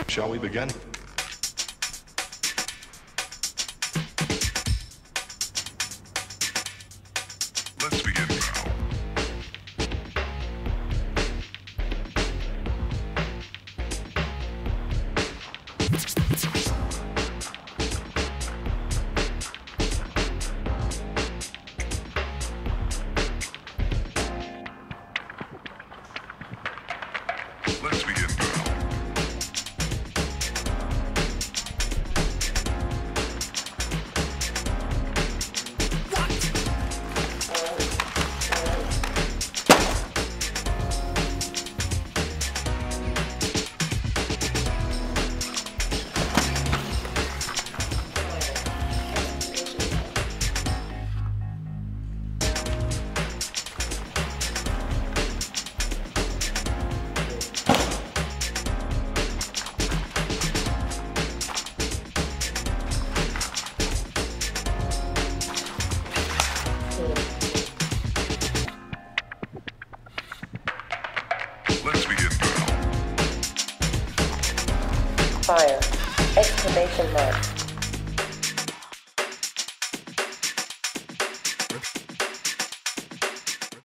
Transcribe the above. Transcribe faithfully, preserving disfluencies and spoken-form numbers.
Shall we begin? Let's begin now. Let's begin now. Let's begin now. Fire! Exclamation mark.